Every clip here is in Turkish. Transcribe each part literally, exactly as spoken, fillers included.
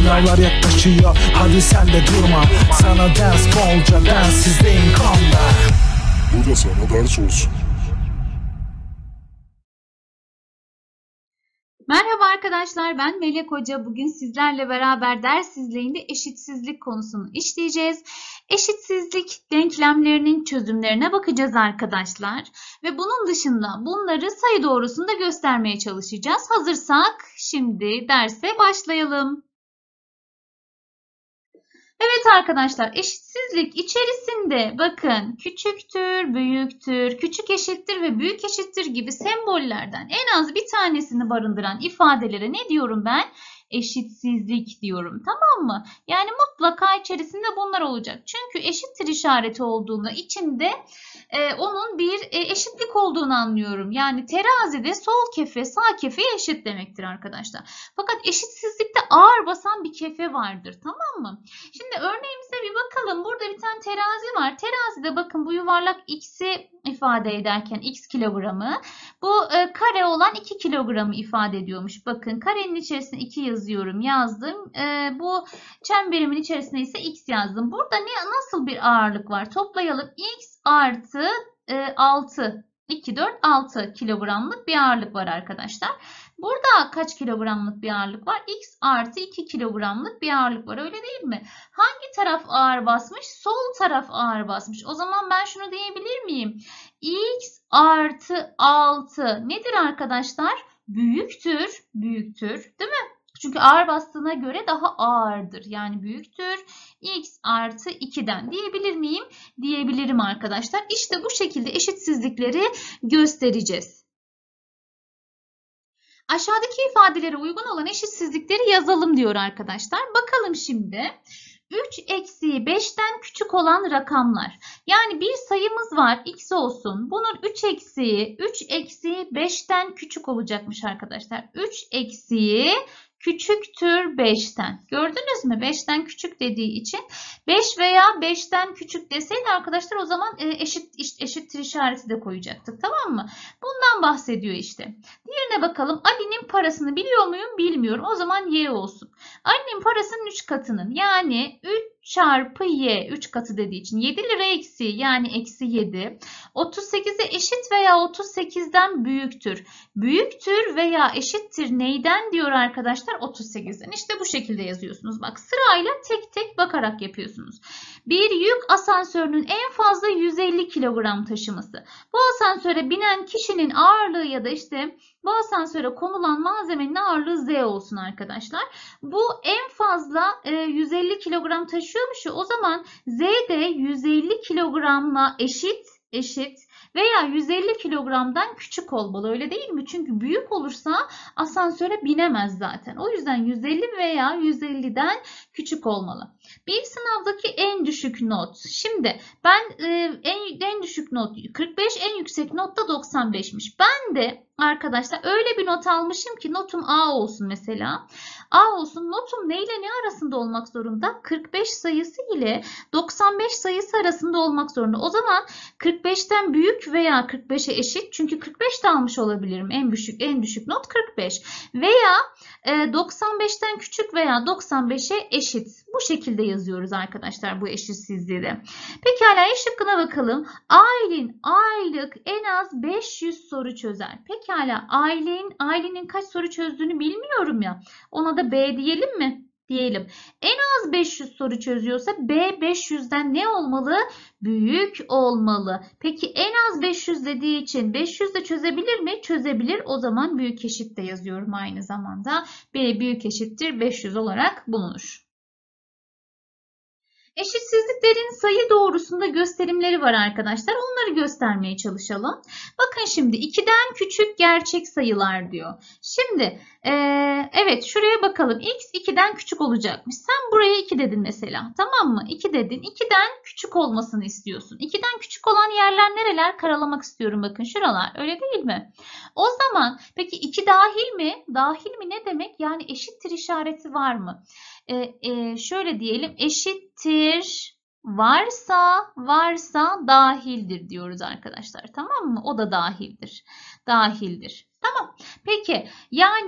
Sınavlar yaklaşıyor, hadi sen de durma. Sana ders bolca, densizliğin kanda. Bu da sana ders olsun. Merhaba arkadaşlar, ben Melek Hoca. Bugün sizlerle beraber ders izleyinde eşitsizlik konusunu işleyeceğiz. Eşitsizlik denklemlerinin çözümlerine bakacağız arkadaşlar. Ve bunun dışında bunları sayı doğrusunda göstermeye çalışacağız. Hazırsak şimdi derse başlayalım. Evet arkadaşlar, eşitsizlik içerisinde bakın küçüktür, büyüktür, küçük eşittir ve büyük eşittir gibi sembollerden en az bir tanesini barındıran ifadelere ne diyorum ben? Eşitsizlik diyorum, tamam mı? Yani mutlaka içerisinde bunlar olacak. Çünkü eşittir işareti olduğunda içinde e, onun bir e, eşitlik olduğunu anlıyorum. Yani terazide sol kefe sağ kefeye eşit demektir arkadaşlar. Fakat eşitsizlikte ağır basan bir kefe vardır, tamam mı? Şimdi örneğimize bir bakalım. Burada bir tane terazi var. Terazide bakın bu yuvarlak x'i ifade ederken x kilogramı, bu e, kare olan iki kilogramı ifade ediyormuş. Bakın karenin içerisine iki yazıyorum, yazdım. E, bu çemberimin içerisine ise x yazdım. Burada ne nasıl bir ağırlık var? Toplayalım. X artı e, altı. iki, dört, altı kilogramlık bir ağırlık var arkadaşlar. Burada kaç kilogramlık bir ağırlık var? X artı iki kilogramlık bir ağırlık var. Öyle değil mi? Hangi taraf ağır basmış? Sol taraf ağır basmış. O zaman ben şunu diyebilir miyim? X artı altı nedir arkadaşlar? Büyüktür. Büyüktür. Değil mi? Çünkü ağır bastığına göre daha ağırdır. Yani büyüktür. X artı iki'den diyebilir miyim? Diyebilirim arkadaşlar. İşte bu şekilde eşitsizlikleri göstereceğiz. Aşağıdaki ifadelere uygun olan eşitsizlikleri yazalım diyor arkadaşlar. Bakalım şimdi. üç eksiği beşten küçük olan rakamlar. Yani bir sayımız var, x olsun. Bunun üç eksiği, üç eksiği beşten küçük olacakmış arkadaşlar. üç eksiği küçüktür beşten. Gördünüz mü? beşten küçük dediği için beş veya beşten küçük deseydi arkadaşlar o zaman eşit eşittir işareti de koyacaktık. Tamam mı? Bundan bahsediyor işte. Diğerine bakalım. Ali'nin parasını biliyor muyum? Bilmiyorum. O zaman y olsun. Ali'nin parasının üç katının yani üç çarpı y üç katı dediği için yedi lira eksi yani eksi yedi. otuz sekize eşit veya otuz sekizden büyüktür. Büyüktür veya eşittir neyden diyor arkadaşlar? otuz sekizden. İşte bu şekilde yazıyorsunuz. Bak sırayla tek tek bakarak yapıyorsunuz. Bir yük asansörünün en fazla yüz elli kilogram taşıması. Bu asansöre binen kişinin ağırlığı ya da işte bu asansöre konulan malzemenin ağırlığı Z olsun arkadaşlar. Bu en fazla e, yüz elli kilogram taşıyormuş ya, o zaman Z de yüz elli kilogramla eşit eşit veya yüz elli kilogramdan küçük olmalı, öyle değil mi? Çünkü büyük olursa asansöre binemez zaten. O yüzden yüz elli veya yüz elliden küçük olmalı. Bir sınavdaki en düşük not. Şimdi ben e, en, en düşük not kırk beş, en yüksek not da doksan beş'miş. Ben de arkadaşlar öyle bir not almışım ki notum A olsun mesela. A olsun. Notum ne ile ne arasında olmak zorunda? kırk beş sayısı ile doksan beş sayısı arasında olmak zorunda. O zaman kırk beş'ten büyük veya kırk beş'e eşit. Çünkü kırk beş de almış olabilirim. En düşük en düşük not kırk beş. Veya e, doksan beş'ten küçük veya doksan beş'e eşit. Bu şekilde yazıyoruz arkadaşlar bu eşitsizliği de. Pekala E şıkkına bakalım. Aylin aylık en az beş yüz soru çözer. Pekala Aylin, Aylin'in kaç soru çözdüğünü bilmiyorum ya. Ona da B diyelim mi? Diyelim. En az beş yüz soru çözüyorsa B beş yüz'den ne olmalı? Büyük olmalı. Peki en az beş yüz dediği için beş yüz de çözebilir mi? Çözebilir. O zaman büyük eşit de yazıyorum aynı zamanda. B büyük eşittir beş yüz olarak bulunur. Eşitsizliklerin sayı doğrusunda gösterimleri var arkadaşlar. Onları göstermeye çalışalım. Bakın şimdi iki'den küçük gerçek sayılar diyor. Şimdi ee, evet şuraya bakalım. X iki'den küçük olacakmış. Sen buraya iki dedin mesela. Tamam mı? iki dedin. iki'den küçük olmasını istiyorsun. iki'den küçük olan yerler nereler? Karalamak istiyorum. Bakın şuralar. Öyle değil mi? O zaman peki iki dahil mi? Dahil mi ne demek? Yani eşittir işareti var mı? Ee, e, şöyle diyelim. Eşittir varsa varsa dahildir diyoruz arkadaşlar. Tamam mı? O da dahildir. Dahildir. Tamam. Peki yani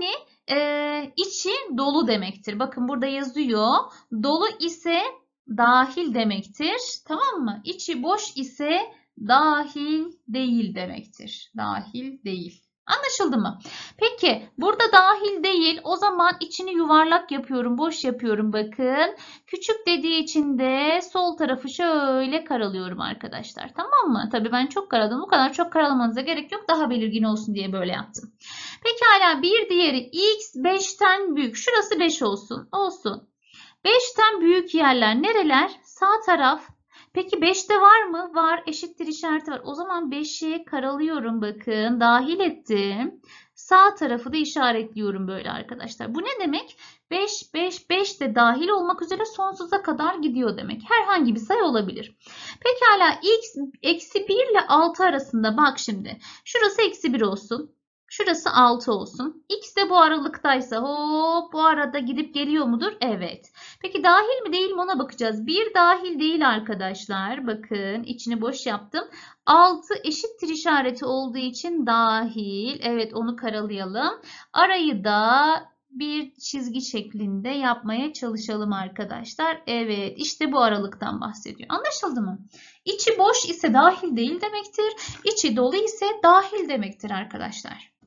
e, içi dolu demektir. Bakın burada yazıyor. Dolu ise dahil demektir. Tamam mı? İçi boş ise dahil değil demektir. Dahil değil. Anlaşıldı mı? Peki burada dahil değil. O zaman içini yuvarlak yapıyorum. Boş yapıyorum bakın. Küçük dediği için de sol tarafı şöyle karalıyorum arkadaşlar. Tamam mı? Tabii ben çok karaladım. Bu kadar çok karalamanıza gerek yok. Daha belirgin olsun diye böyle yaptım. Pekala bir diğeri x beşten büyük. Şurası beş olsun. Olsun. beşten büyük yerler nereler? Sağ taraf. Peki beşte var mı? Var. Eşittir işareti var. O zaman beşi karalıyorum bakın. Dahil ettim. Sağ tarafı da işaretliyorum böyle arkadaşlar. Bu ne demek? beş, beş, beş de dahil olmak üzere sonsuza kadar gidiyor demek. Herhangi bir sayı olabilir. Pekala x eksi bir ile altı arasında bak şimdi. Şurası eksi bir olsun. Şurası altı olsun. X de bu aralıktaysa hop bu arada gidip geliyor mudur? Evet. Peki dahil mi değil mi ona bakacağız. bir dahil değil arkadaşlar. Bakın içini boş yaptım. altı eşittir işareti olduğu için dahil. Evet onu karalayalım. Arayı da bir çizgi şeklinde yapmaya çalışalım arkadaşlar. Evet işte bu aralıktan bahsediyor. Anlaşıldı mı? İçi boş ise dahil değil demektir. İçi dolu ise dahil demektir arkadaşlar.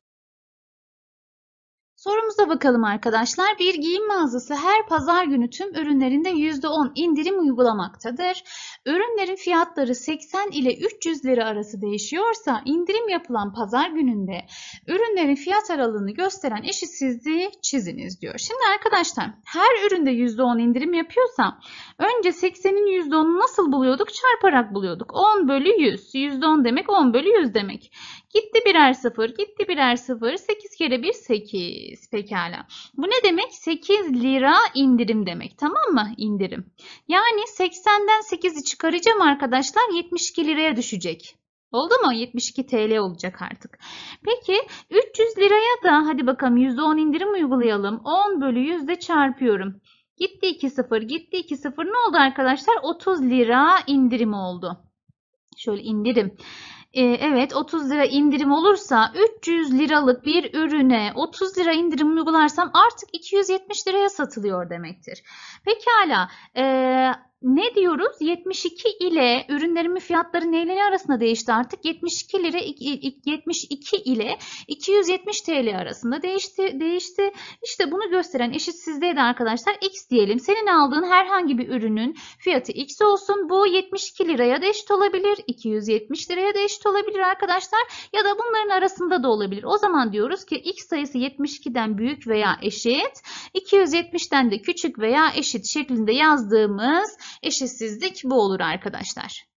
Sorumuza bakalım arkadaşlar. Bir giyim mağazası her pazar günü tüm ürünlerinde yüzde on indirim uygulamaktadır. Ürünlerin fiyatları seksen ile üç yüz lira arası değişiyorsa indirim yapılan pazar gününde ürünlerin fiyat aralığını gösteren eşitsizliği çiziniz diyor. Şimdi arkadaşlar her üründe yüzde on indirim yapıyorsa önce seksenin yüzde onunu nasıl buluyorduk? Çarparak buluyorduk. on bölü yüz. yüzde on demek on bölü yüz demek. Gitti birer sıfır, gitti birer sıfır. sekiz kere bir sekiz. Pekala. Bu ne demek? sekiz lira indirim demek. Tamam mı? İndirim. Yani seksenden sekizi çıkaracağım arkadaşlar. yetmiş iki liraya düşecek. Oldu mu? yetmiş iki T L olacak artık. Peki üç yüz liraya da hadi bakalım yüzde on indirim uygulayalım. on bölü yüz de çarpıyorum. Gitti iki sıfır, gitti iki sıfır. Ne oldu arkadaşlar? otuz lira indirim oldu. Şöyle indirim. Ee, evet otuz lira indirim olursa üç yüz liralık bir ürüne otuz lira indirim uygularsam artık iki yüz yetmiş liraya satılıyor demektir. Pekala. Ee, ne diyoruz? yetmiş iki ile ürünlerimin fiyatları neyle arasında değişti artık? yetmiş iki lira yetmiş iki ile iki yüz yetmiş T L arasında değişti. değişti. İşte bunu gösteren eşitsizliğe de arkadaşlar x diyelim. Senin aldığın herhangi bir ürünün fiyatı x olsun. Bu yetmiş iki liraya da eşit olabilir. iki yüz yetmiş liraya da eşit olabilir arkadaşlar. Ya da bunların arasında da olabilir. O zaman diyoruz ki x sayısı yetmiş ikiden büyük veya eşit. iki yüz yetmişten de küçük veya eşit şeklinde yazdığımız eşitsizlik bu olur arkadaşlar.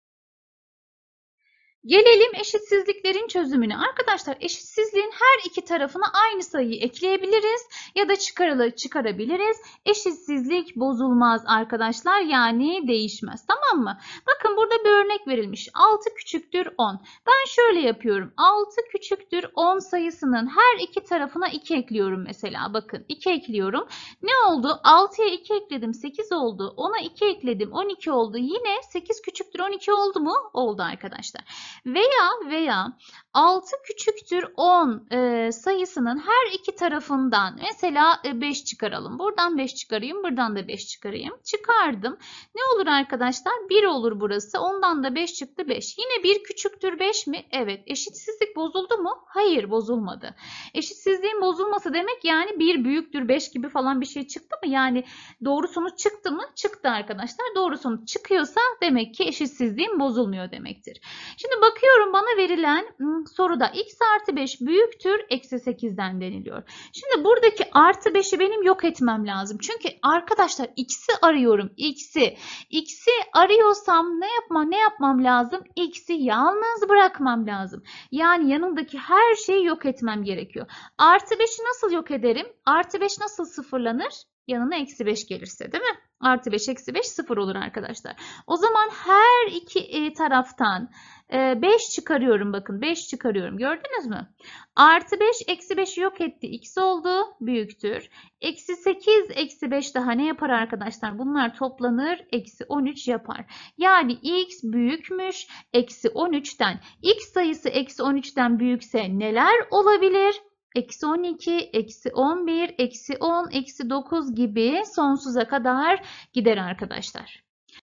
Gelelim eşitsizliklerin çözümüne. Arkadaşlar eşitsizliğin her iki tarafına aynı sayıyı ekleyebiliriz ya da çıkarılır, çıkarabiliriz. Eşitsizlik bozulmaz arkadaşlar yani değişmez. Tamam mı? Bakın burada bir örnek verilmiş. altı küçüktür on. Ben şöyle yapıyorum. altı küçüktür on sayısının her iki tarafına iki ekliyorum mesela. Bakın iki ekliyorum. Ne oldu? altıya iki ekledim sekiz oldu. ona iki ekledim on iki oldu. Yine sekiz küçüktür on iki oldu mu? Oldu arkadaşlar. Veya veya altı küçüktür on e, sayısının her iki tarafından mesela e, beş çıkaralım. Buradan beş çıkarayım, buradan da beş çıkarayım. Çıkardım. Ne olur arkadaşlar? bir olur burası. Ondan da beş çıktı beş. Yine bir küçüktür beş mi? Evet. Eşitsizlik bozuldu mu? Hayır, bozulmadı. Eşitsizliğin bozulması demek yani bir büyüktür beş gibi falan bir şey çıktı mı? Yani doğru sonuç çıktı mı? Çıktı arkadaşlar. Doğru sonuç çıkıyorsa demek ki eşitsizliğin bozulmuyor demektir. Şimdi bakıyorum bana verilen hmm, soruda x artı beş büyüktür eksi sekizden deniliyor. Şimdi buradaki artı beşi benim yok etmem lazım. Çünkü arkadaşlar x'i arıyorum. X'i. X'i arıyorsam ne yapmam, ne yapmam lazım? X'i yalnız bırakmam lazım. Yani yanındaki her şeyi yok etmem gerekiyor. Artı beşi nasıl yok ederim? Artı beş nasıl sıfırlanır? Yanına eksi beş gelirse değil mi? Artı beş eksi beş sıfır olur arkadaşlar. O zaman her iki taraftan beş çıkarıyorum bakın. beş çıkarıyorum. Gördünüz mü? Artı beş eksi beşi yok etti. X oldu. Büyüktür. Eksi sekiz eksi beş daha ne yapar arkadaşlar? Bunlar toplanır. Eksi on üç yapar. Yani x büyükmüş. Eksi on üçten. X sayısı eksi on üçten büyükse neler olabilir? eksi on iki, eksi on bir, eksi on, eksi dokuz gibi sonsuza kadar gider arkadaşlar.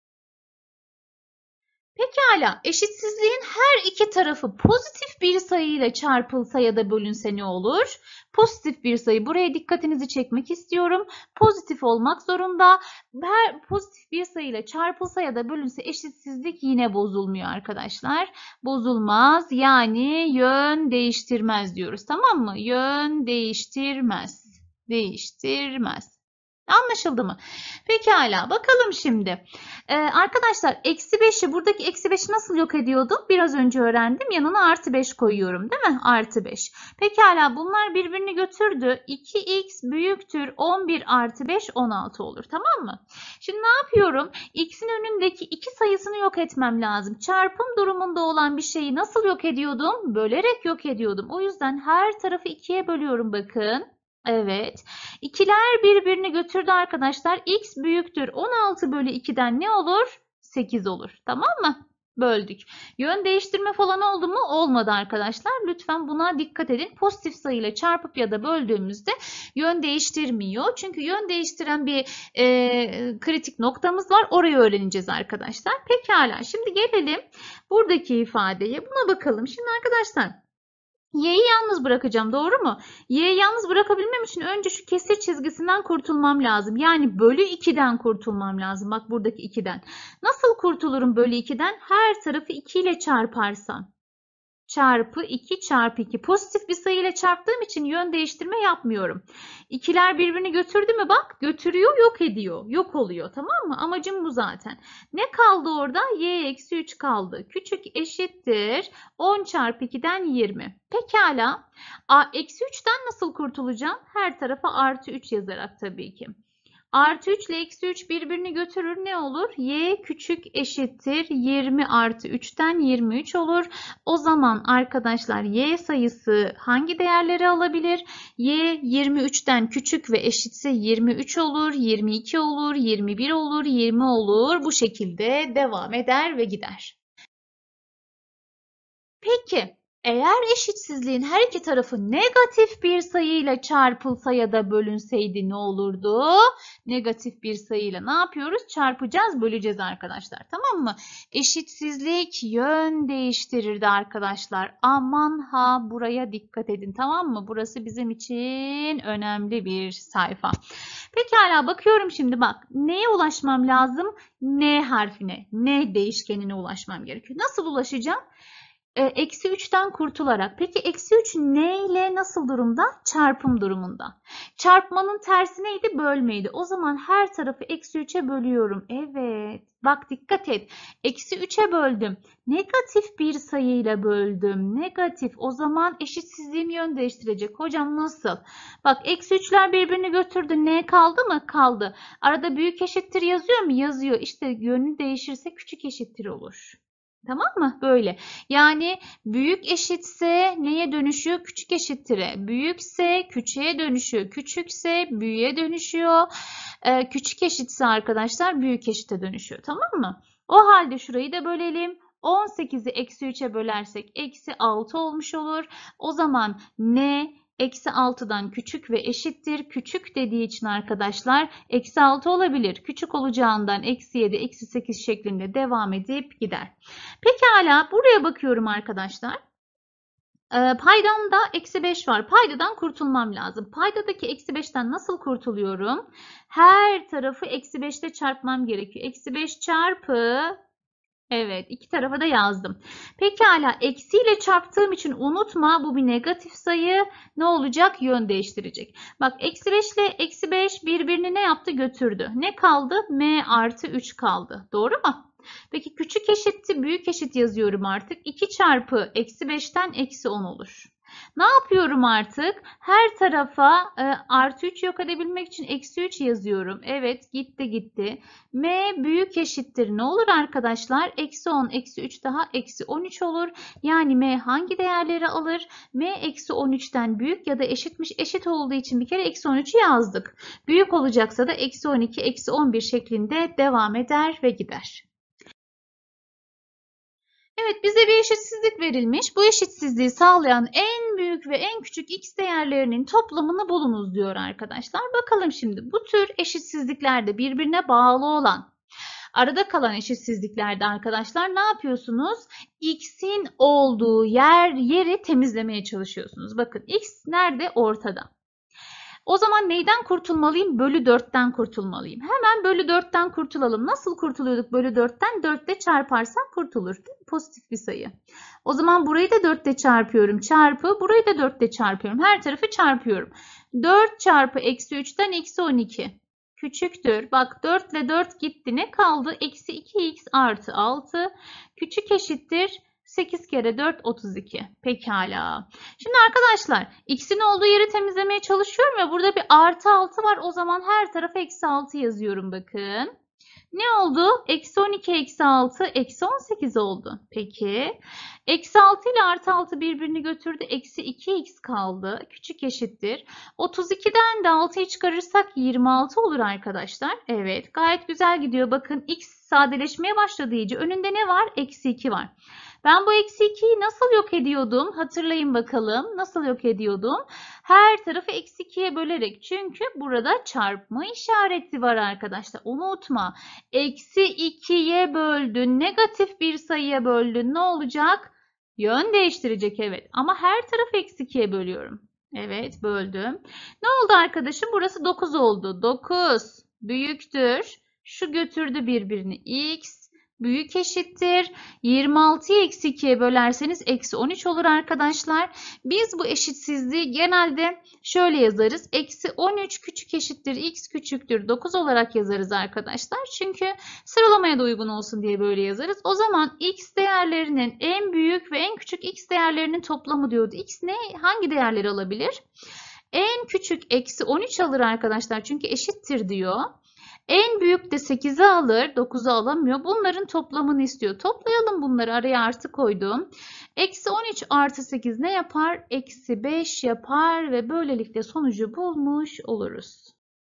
Pekala, eşitsizliğin her iki tarafı pozitif bir sayı ile çarpılsa ya da bölünse ne olur? Pozitif bir sayı. Buraya dikkatinizi çekmek istiyorum. Pozitif olmak zorunda. Her pozitif bir sayı ile çarpılsa ya da bölünse eşitsizlik yine bozulmuyor arkadaşlar. Bozulmaz. Yani yön değiştirmez diyoruz. Tamam mı? Yön değiştirmez. Değiştirmez. Anlaşıldı mı? Pekala, bakalım şimdi. Ee, arkadaşlar eksi beşi, buradaki eksi beşi nasıl yok ediyordum? Biraz önce öğrendim. Yanına artı beş koyuyorum değil mi? Artı beş. Pekala, bunlar birbirini götürdü. iki x büyüktür on bir artı beş on altı olur. Tamam mı? Şimdi ne yapıyorum? X'in önündeki iki sayısını yok etmem lazım. Çarpım durumunda olan bir şeyi nasıl yok ediyordum? Bölerek yok ediyordum. O yüzden her tarafı ikiye bölüyorum bakın. Evet. İkiler birbirini götürdü arkadaşlar. X büyüktür. on altı bölü iki'den ne olur? sekiz olur. Tamam mı? Böldük. Yön değiştirme falan oldu mu? Olmadı arkadaşlar. Lütfen buna dikkat edin. Pozitif sayıyla çarpıp ya da böldüğümüzde yön değiştirmiyor. Çünkü yön değiştiren bir e, kritik noktamız var. Orayı öğreneceğiz arkadaşlar. Pekala. Şimdi gelelim buradaki ifadeye. Buna bakalım. Şimdi arkadaşlar y'yi yalnız bırakacağım, doğru mu? Y'yi yalnız bırakabilmem için önce şu kesir çizgisinden kurtulmam lazım. Yani bölü iki'den kurtulmam lazım. Bak buradaki iki'den. Nasıl kurtulurum bölü iki'den? Her tarafı iki ile çarparsam. Çarpı iki çarpı iki. Pozitif bir sayı ile çarptığım için yön değiştirme yapmıyorum. İkiler birbirini götürdü mü bak? Götürüyor, yok ediyor. Yok oluyor, tamam mı? Amacım bu zaten. Ne kaldı orada? Y eksi üç kaldı. Küçük eşittir on çarpı iki'den yirmi. Pekala. Eksi üç'ten nasıl kurtulacağım? Her tarafa artı üç yazarak tabii ki. Artı üç ile eksi üç birbirini götürür, ne olur? Y küçük eşittir yirmi artı üç'ten yirmi üç olur. O zaman arkadaşlar y sayısı hangi değerleri alabilir? Y yirmi üç'ten küçük ve eşitse yirmi üç olur, yirmi iki olur, yirmi bir olur, yirmi olur. Bu şekilde devam eder ve gider. Peki. Eğer eşitsizliğin her iki tarafı negatif bir sayıyla çarpılsa ya da bölünseydi ne olurdu? Negatif bir sayıyla ne yapıyoruz? Çarpacağız, böleceğiz arkadaşlar. Tamam mı? Eşitsizlik yön değiştirirdi arkadaşlar. Aman ha, buraya dikkat edin, tamam mı? Burası bizim için önemli bir sayfa. Pekala, bakıyorum şimdi bak. Neye ulaşmam lazım? N harfine. N değişkenine ulaşmam gerekiyor. Nasıl ulaşacağım? Eksi üç'ten kurtularak. Peki eksi üç ne ile nasıl durumda? Çarpım durumunda. Çarpmanın tersi neydi? Bölmeydi. O zaman her tarafı eksi üç'e bölüyorum. Evet. Bak dikkat et. Eksi üç'e böldüm. Negatif bir sayıyla böldüm. Negatif. O zaman eşitsizliğim yön değiştirecek. Hocam nasıl? Bak eksi üç'ler birbirini götürdü. Ne kaldı mı? Kaldı. Arada büyük eşittir yazıyor mu? Yazıyor. İşte yönü değişirse küçük eşittir olur. Tamam mı? Böyle. Yani büyük eşitse neye dönüşüyor? Küçük eşittire. Büyükse küçüğe dönüşüyor. Küçükse büyüğe dönüşüyor. Ee, küçük eşitse arkadaşlar büyük eşite dönüşüyor. Tamam mı? O halde şurayı da bölelim. on sekizi eksi üç'e bölersek eksi altı olmuş olur. O zaman ne? Eksi altı'dan küçük ve eşittir. Küçük dediği için arkadaşlar eksi altı olabilir. Küçük olacağından eksi yedi, eksi sekiz şeklinde devam edip gider. Pekala, buraya bakıyorum arkadaşlar. Ee, paydamda eksi beş var. Paydadan kurtulmam lazım. Paydadaki eksi beş'ten nasıl kurtuluyorum? Her tarafı eksi beş ile çarpmam gerekiyor. Eksi beş çarpı... Evet, iki tarafa da yazdım. Pekala, eksiyle çarptığım için unutma, bu bir negatif sayı. Ne olacak? Yön değiştirecek. Bak eksi beş ile eksi beş birbirini ne yaptı? Götürdü. Ne kaldı? M artı üç kaldı. Doğru mu? Peki küçük eşitti büyük eşit yazıyorum artık. iki çarpı eksi beş'ten eksi on olur. Ne yapıyorum artık? Her tarafa e, artı üç yok edebilmek için eksi üç yazıyorum. Evet, gitti gitti. M büyük eşittir ne olur arkadaşlar? Eksi on, eksi üç daha eksi on üç olur. Yani M hangi değerleri alır? M eksi on üç'ten büyük ya da eşitmiş. Eşit olduğu için bir kere eksi on üç'ü yazdık. Büyük olacaksa da eksi on iki, eksi on bir şeklinde devam eder ve gider. Evet, bize bir eşitsizlik verilmiş. Bu eşitsizliği sağlayan en büyük ve en küçük x değerlerinin toplamını bulunuz diyor arkadaşlar. Bakalım şimdi bu tür eşitsizliklerde birbirine bağlı olan, arada kalan eşitsizliklerde arkadaşlar ne yapıyorsunuz? X'in olduğu yer yeri temizlemeye çalışıyorsunuz. Bakın x nerede? Ortada. O zaman neyden kurtulmalıyım? Bölü dörtten kurtulmalıyım. Hemen bölü dörtten kurtulalım. Nasıl kurtuluyorduk bölü dörtten? dört ile çarparsam kurtulur. Pozitif bir sayı. O zaman burayı da dört ile çarpıyorum. Çarpı. Burayı da dört ile çarpıyorum. Her tarafı çarpıyorum. dört çarpı eksi üçten eksi on iki. Küçüktür. Bak dört ile dört gitti. Ne kaldı? Eksi iki x artı altı. Küçük eşittir. sekiz kere dört otuz iki. Pekala. Şimdi arkadaşlar x'in olduğu yeri temizlemeye çalışıyorum ya, burada bir artı altı var. O zaman her tarafa eksi altı yazıyorum bakın. Ne oldu? Eksi on iki eksi altı eksi on sekiz oldu. Peki. Eksi altı ile artı altı birbirini götürdü. Eksi iki x kaldı. Küçük eşittir. otuz ikiden de altıyı çıkarırsak yirmi altı olur arkadaşlar. Evet. Gayet güzel gidiyor. Bakın x sadeleşmeye başladı iyice. Önünde ne var? Eksi iki var. Ben bu eksi ikiyi nasıl yok ediyordum? Hatırlayın bakalım. Nasıl yok ediyordum? Her tarafı eksi ikiye bölerek. Çünkü burada çarpma işareti var arkadaşlar. Unutma. Eksi ikiye böldün. Negatif bir sayıya böldün. Ne olacak? Yön değiştirecek, evet. Ama her tarafı eksi ikiye bölüyorum. Evet, böldüm. Ne oldu arkadaşım? Burası dokuz oldu. dokuz büyüktür. Şu götürdü birbirini. X büyük eşittir. yirmi altıyı eksi ikiye bölerseniz eksi on üç olur arkadaşlar. Biz bu eşitsizliği genelde şöyle yazarız. Eksi on üç küçük eşittir x küçüktür dokuz olarak yazarız arkadaşlar. Çünkü sıralamaya da uygun olsun diye böyle yazarız. O zaman x değerlerinin en büyük ve en küçük x değerlerinin toplamı diyordu. X ne? Hangi değerleri alabilir? En küçük eksi on üç alır arkadaşlar. Çünkü eşittir diyor. En büyük de sekizi alır, dokuzu alamıyor. Bunların toplamını istiyor. Toplayalım bunları, araya artı koydum. Eksi on üç artı sekiz ne yapar? Eksi beş yapar ve böylelikle sonucu bulmuş oluruz.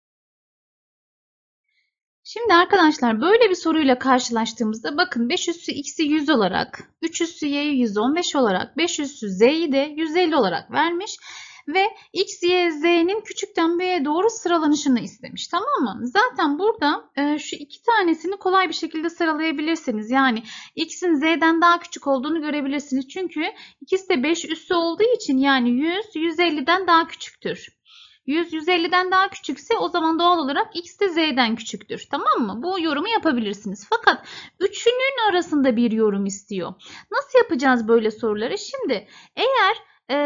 Şimdi arkadaşlar böyle bir soruyla karşılaştığımızda bakın beş üssü x'i yüz olarak, üç üssü y'yi yüz on beş olarak, beş üssü z'yi de yüz elli olarak vermiş. Ve x, y, z'nin küçükten büyüğe doğru sıralanışını istemiş. Tamam mı? Zaten burada e, şu iki tanesini kolay bir şekilde sıralayabilirsiniz. Yani x'in z'den daha küçük olduğunu görebilirsiniz. Çünkü ikisi de beş üssü olduğu için yani yüz, yüz elliden daha küçüktür. yüz, yüz elliden daha küçükse o zaman doğal olarak x de z'den küçüktür. Tamam mı? Bu yorumu yapabilirsiniz. Fakat üçünün arasında bir yorum istiyor. Nasıl yapacağız böyle soruları? Şimdi eğer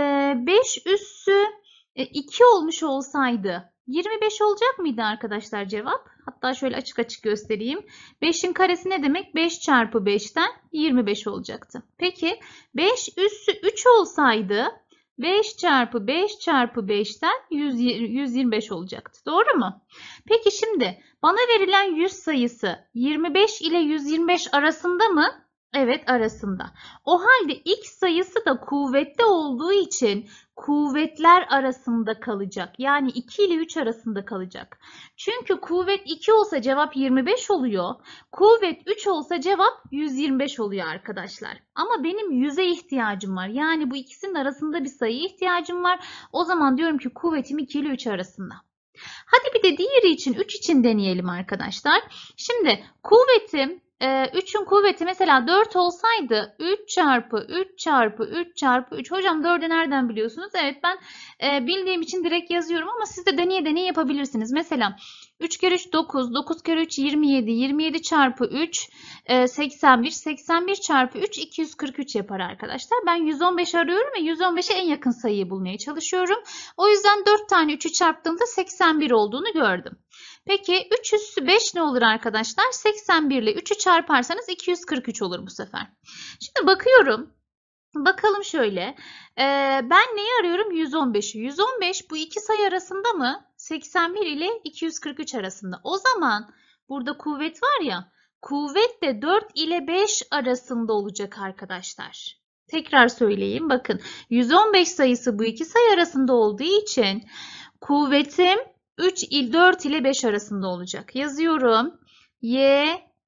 beş üssü iki olmuş olsaydı yirmi beş olacak mıydı arkadaşlar cevap? Hatta şöyle açık açık göstereyim. beşin karesi ne demek? beş çarpı beşten yirmi beş olacaktı. Peki beş üssü üç olsaydı beş çarpı beş çarpı beşten yüz yirmi beş olacaktı. Doğru mu? Peki şimdi bana verilen yüz sayısı yirmi beş ile yüz yirmi beş arasında mı? Evet, arasında. O halde x sayısı da kuvvetli olduğu için kuvvetler arasında kalacak. Yani iki ile üç arasında kalacak. Çünkü kuvvet iki olsa cevap yirmi beş oluyor. Kuvvet üç olsa cevap yüz yirmi beş oluyor arkadaşlar. Ama benim yüze ihtiyacım var. Yani bu ikisinin arasında bir sayıya ihtiyacım var. O zaman diyorum ki kuvvetim iki ile üç arasında. Hadi bir de diğeri için üç için deneyelim arkadaşlar. Şimdi kuvvetim üçün kuvveti mesela dört olsaydı üç çarpı üç çarpı üç çarpı üç. Hocam dördü nereden biliyorsunuz? Evet, ben e, bildiğim için direkt yazıyorum ama siz de deneye deneye yapabilirsiniz. Mesela üç kere üç dokuz, dokuz kere üç yirmi yedi, yirmi yedi çarpı üç e, seksen bir, seksen bir çarpı üç iki yüz kırk üç yapar arkadaşlar. Ben yüz on beş arıyorum ve yüz on beşe en yakın sayıyı bulmaya çalışıyorum. O yüzden dört tane üçü çarptığımda seksen bir olduğunu gördüm. Peki üç üssü beş ne olur arkadaşlar? seksen bir ile üçü çarparsanız iki yüz kırk üç olur bu sefer. Şimdi bakıyorum. Bakalım şöyle. Ee, ben neyi arıyorum? yüz on beşi. yüz on beş bu iki sayı arasında mı? seksen bir ile iki yüz kırk üç arasında. O zaman burada kuvvet var ya. Kuvvet de dört ile beş arasında olacak arkadaşlar. Tekrar söyleyeyim. Bakın yüz on beş sayısı bu iki sayı arasında olduğu için kuvvetim üç ile dört ile beş arasında olacak. Yazıyorum. Y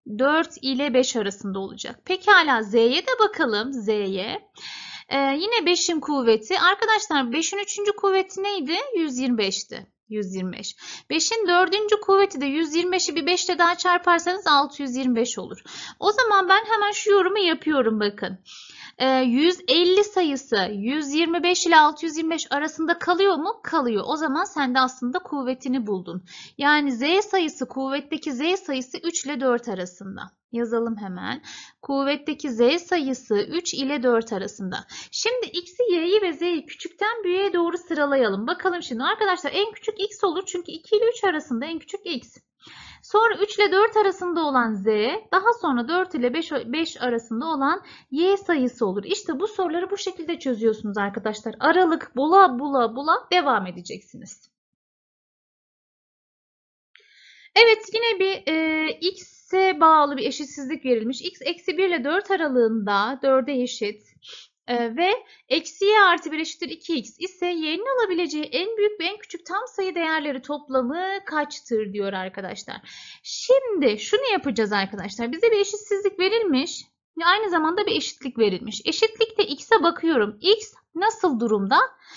dört ile beş arasında olacak. Pekala Z'ye de bakalım. Z'ye. Ee, yine beşin kuvveti. Arkadaşlar beşin üçüncü kuvveti neydi? yüz yirmi beşti. yüz yirmi beş. beşin dördüncü kuvveti de yüz yirmi beşi bir beş ile daha çarparsanız altı yüz yirmi beş olur. O zaman ben hemen şu yorumu yapıyorum bakın. yüz elli sayısı yüz yirmi beş ile altı yüz yirmi beş arasında kalıyor mu? Kalıyor. O zaman sen de aslında kuvvetini buldun. Yani Z sayısı, kuvvetteki Z sayısı üç ile dört arasında. Yazalım hemen. Kuvvetteki Z sayısı üç ile dört arasında. Şimdi X'i, Y'yi ve Z'yi küçükten büyüğe doğru sıralayalım. Bakalım şimdi arkadaşlar en küçük X olur. Çünkü iki ile üç arasında en küçük X. Sonra üç ile dört arasında olan Z, daha sonra dört ile beş arasında olan Y sayısı olur. İşte bu soruları bu şekilde çözüyorsunuz arkadaşlar. Aralık bula bula bula devam edeceksiniz. Evet, yine bir e, X'e bağlı bir eşitsizlik verilmiş. X eksi bir ile dört aralığında dörde eşit. Ee, ve eksi y artı bir eşittir iki x ise y'nin alabileceği en büyük ve en küçük tam sayı değerleri toplamı kaçtır diyor arkadaşlar. Şimdi şunu yapacağız arkadaşlar. Bize bir eşitsizlik verilmiş ve aynı zamanda bir eşitlik verilmiş. Eşitlikte x'e bakıyorum. X nasıl durumda?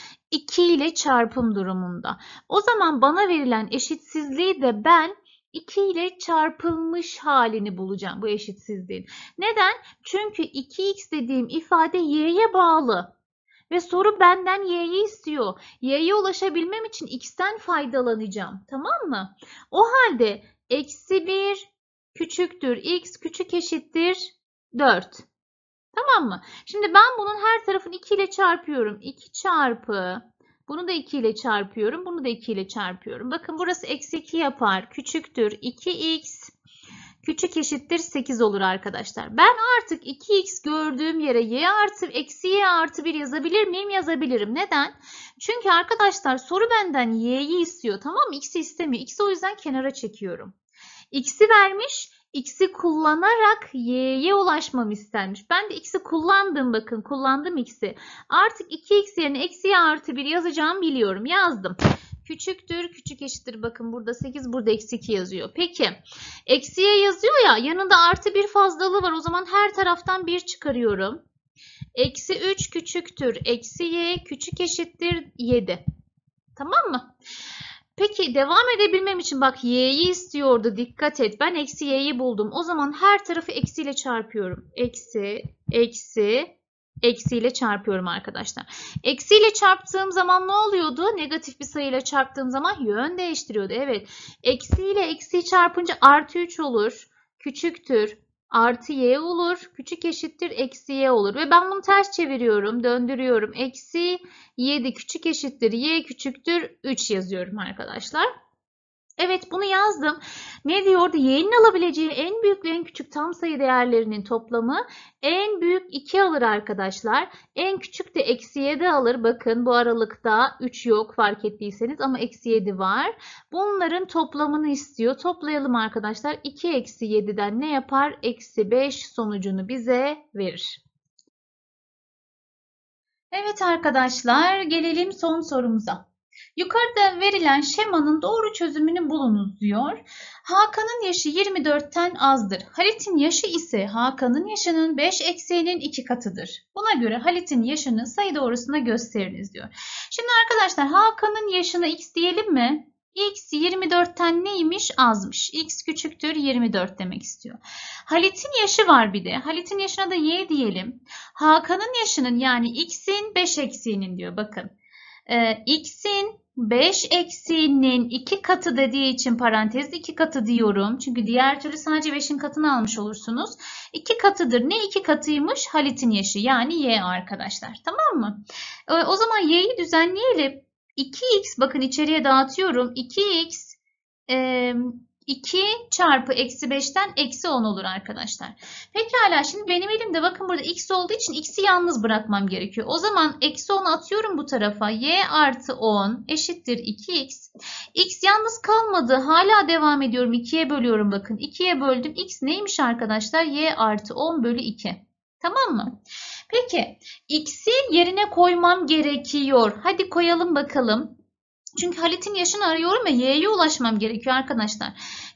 iki ile çarpım durumunda. O zaman bana verilen eşitsizliği de ben iki ile çarpılmış halini bulacağım bu eşitsizliğin. Neden? Çünkü iki x dediğim ifade y'ye bağlı. Ve soru benden y'yi istiyor. Y'ye ulaşabilmem için x'ten faydalanacağım. Tamam mı? O halde eksi bir küçüktür x küçük eşittir dört. Tamam mı? Şimdi ben bunun her tarafını iki ile çarpıyorum. iki çarpı... Bunu da iki ile çarpıyorum. Bunu da iki ile çarpıyorum. Bakın burası eksi iki yapar. Küçüktür iki x. Küçük eşittir sekiz olur arkadaşlar. Ben artık iki x gördüğüm yere y artı eksi y artı bir yazabilir miyim? Yazabilirim. Neden? Çünkü arkadaşlar soru benden y'yi istiyor. Tamam mı? X'i istemiyor. X'i o yüzden kenara çekiyorum. X'i vermiş. X'i kullanarak y'ye ulaşmam istenmiş. Ben de x'i kullandım bakın. Kullandım x'i. Artık iki x yerine eksi y artı bir yazacağım biliyorum. Yazdım. Küçüktür. Küçük eşittir. Bakın burada sekiz, burada eksi iki yazıyor. Peki. Eksi y yazıyor ya. Yanında artı bir fazlalığı var. O zaman her taraftan bir çıkarıyorum. Eksi üç küçüktür. Eksi y küçük eşittir yedi. Tamam mı? Peki devam edebilmem için bak y'yi istiyordu. Dikkat et. Ben eksi y'yi buldum. O zaman her tarafı eksiyle çarpıyorum. Eksi, eksi, eksiyle çarpıyorum arkadaşlar. Eksiyle çarptığım zaman ne oluyordu? Negatif bir sayıyla çarptığım zaman yön değiştiriyordu. Evet. Eksiyle eksiyi çarpınca artı üç olur. Küçüktür. Artı y olur. Küçük eşittir eksi y olur. Ve ben bunu ters çeviriyorum. Döndürüyorum. Eksi yedi küçük eşittir y küçüktür üç yazıyorum arkadaşlar. Evet bunu yazdım. Ne diyordu? Y'nin alabileceği en büyük ve en küçük tam sayı değerlerinin toplamı en büyük iki alır arkadaşlar. En küçük de eksi yedi alır. Bakın bu aralıkta üç yok fark ettiyseniz ama eksi yedi var. Bunların toplamını istiyor. Toplayalım arkadaşlar. iki eksi yediden ne yapar? Eksi beş sonucunu bize verir. Evet arkadaşlar gelelim son sorumuza. Yukarıda verilen şemanın doğru çözümünü bulunuz diyor. Hakan'ın yaşı yirmi dörtten azdır. Halit'in yaşı ise Hakan'ın yaşının beş eksiğinin iki katıdır. Buna göre Halit'in yaşını sayı doğrusuna gösteriniz diyor. Şimdi arkadaşlar Hakan'ın yaşına x diyelim mi? X yirmi dörtten neymiş? Azmış. X küçüktür yirmi dört demek istiyor. Halit'in yaşı var bir de. Halit'in yaşına da y diyelim. Hakan'ın yaşının yani x'in beş eksiğinin diyor. Bakın. Ee, x'in beş eksiğinin iki katı dediği için parantezde iki katı diyorum. Çünkü diğer türlü sadece beşin katını almış olursunuz. iki katıdır. Ne iki katıymış? Halit'in yaşı yani y arkadaşlar. Tamam mı? Ee, o zaman y'yi düzenleyelim. iki x bakın içeriye dağıtıyorum. iki x e, iki çarpı eksi beşten eksi on olur arkadaşlar. Pekala şimdi benim elimde bakın burada x olduğu için x'i yalnız bırakmam gerekiyor. O zaman eksi on atıyorum bu tarafa. Y artı on eşittir iki x. X yalnız kalmadı. Hala devam ediyorum. ikiye bölüyorum bakın. ikiye böldüm. X neymiş arkadaşlar? Y artı on bölü iki. Tamam mı? Peki x'i yerine koymam gerekiyor. Hadi koyalım bakalım. Çünkü Halit'in yaşını arıyorum ve y'ye ulaşmam gerekiyor arkadaşlar.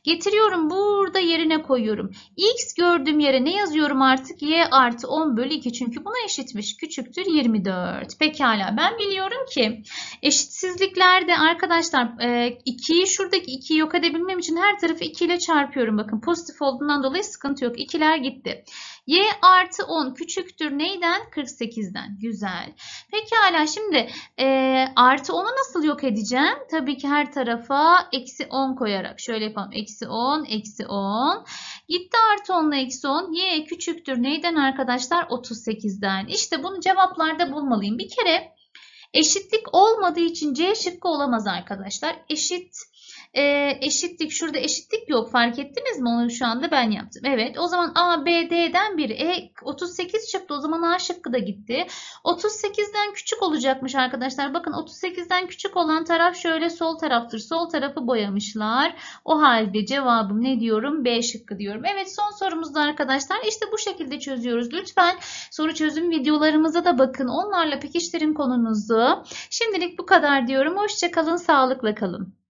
Getiriyorum burada yerine koyuyorum. X gördüğüm yere ne yazıyorum artık? Y artı on bölü iki. Çünkü buna eşitmiş. Küçüktür yirmi dört. Pekala ben biliyorum ki eşitsizliklerde arkadaşlar ikiyi şuradaki ikiyi yok edebilmem için her tarafı iki ile çarpıyorum. Bakın pozitif olduğundan dolayı sıkıntı yok. ikiler gitti. Y artı on küçüktür neyden? kırk sekizden. Güzel. Pekala şimdi e, artı onu nasıl yok edeceğim? Tabii ki her tarafa eksi on koyarak. Şöyle yapalım. Eksi on, eksi on. Gitti artı on ile eksi on. Y küçüktür neyden arkadaşlar? otuz sekizden. İşte bunu cevaplarda bulmalıyım. Bir kere eşitlik olmadığı için C şıkkı olamaz arkadaşlar. Eşit e, eşitlik şurada eşitlik yok. Fark ettiniz mi? Onu şu anda ben yaptım. Evet. O zaman A, B, D'den biri. E, otuz sekiz çıktı. O zaman A şıkkı da gitti. otuz sekizden küçük olacakmış arkadaşlar. Bakın otuz sekizden küçük olan taraf şöyle sol taraftır. Sol tarafı boyamışlar. O halde cevabım ne diyorum? B şıkkı diyorum. Evet son sorumuzda arkadaşlar. İşte bu şekilde çözüyoruz. Lütfen soru çözüm videolarımıza da bakın. Onlarla pekiştirin konunuzu. Şimdilik bu kadar diyorum. Hoşça kalın, sağlıkla kalın.